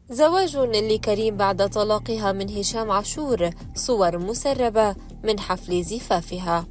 زواج نيلي كريم بعد طلاقها من هشام عاشور، صور مسربة من حفل زفافها.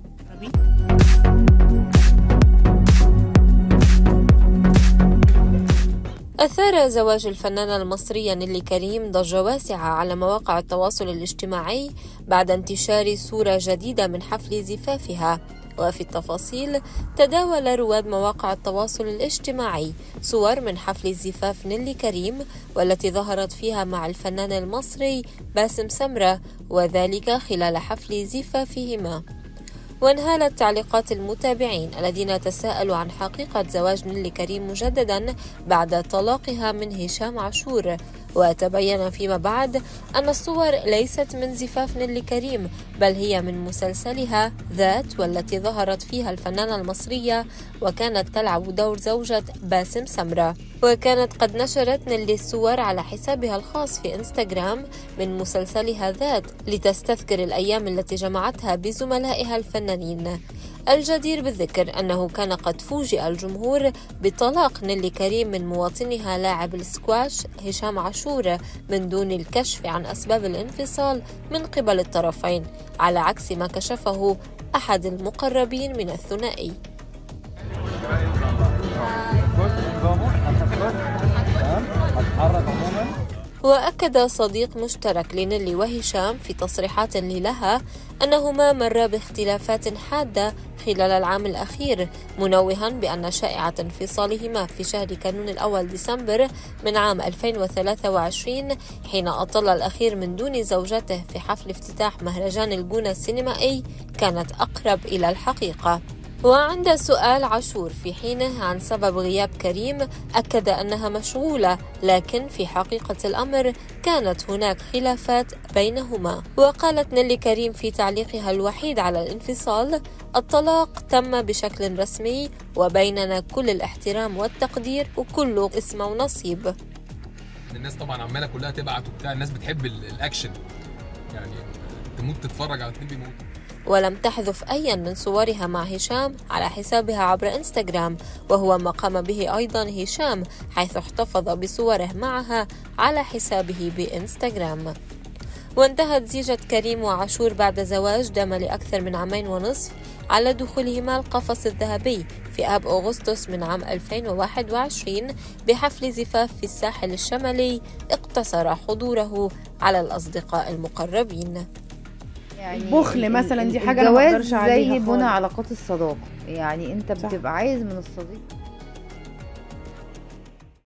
أثار زواج الفنانة المصرية نيلي كريم ضجة واسعة على مواقع التواصل الاجتماعي بعد انتشار صورة جديدة من حفل زفافها. وفي التفاصيل، تداول رواد مواقع التواصل الاجتماعي صور من حفل زفاف نيلي كريم، والتي ظهرت فيها مع الفنان المصري باسم سمرة، وذلك خلال حفل زفافهما. وانهالت تعليقات المتابعين الذين تساءلوا عن حقيقة زواج نيلي كريم مجددا بعد طلاقها من هشام عاشور. وتبين فيما بعد أن الصور ليست من زفاف نيلي كريم، بل هي من مسلسلها ذات، والتي ظهرت فيها الفنانة المصرية وكانت تلعب دور زوجة باسم سمرة. وكانت قد نشرت نيلي الصور على حسابها الخاص في انستغرام من مسلسلها ذات لتستذكر الأيام التي جمعتها بزملائها الفنانين. الجدير بالذكر أنه كان قد فوجئ الجمهور بطلاق نيلي كريم من مواطنها لاعب السكواش هشام عاشور من دون الكشف عن أسباب الانفصال من قبل الطرفين، على عكس ما كشفه أحد المقربين من الثنائي. وأكد صديق مشترك لنيلي وهشام في تصريحات لها أنهما مرا باختلافات حادة خلال العام الأخير، منوها بأن شائعة انفصالهما في شهر كانون الأول ديسمبر من عام 2023 حين أطل الأخير من دون زوجته في حفل افتتاح مهرجان الجونة السينمائي كانت أقرب إلى الحقيقة. وعند سؤال عاشور في حينه عن سبب غياب كريم، أكد أنها مشغولة، لكن في حقيقة الأمر كانت هناك خلافات بينهما. وقالت نيلي كريم في تعليقها الوحيد على الانفصال: الطلاق تم بشكل رسمي وبيننا كل الاحترام والتقدير وكله اسم ونصيب. الناس طبعا عمالة كلها تبعت وبتاع، الناس بتحب الأكشن، يعني تموت تتفرج على اتنين بيموتوا. ولم تحذف أي من صورها مع هشام على حسابها عبر انستغرام، وهو ما قام به أيضا هشام، حيث احتفظ بصوره معها على حسابه بانستغرام. وانتهت زيجة كريم وعاشور بعد زواج دام لأكثر من عامين ونصف على دخولهما القفص الذهبي في آب أغسطس من عام 2021 بحفل زفاف في الساحل الشمالي اقتصر حضوره على الأصدقاء المقربين. يعني البخل مثلا دي حاجه انا ما اقدرش عليها زي خالص. بناء علاقات الصداقه، يعني انت بتبقى عايز من الصديق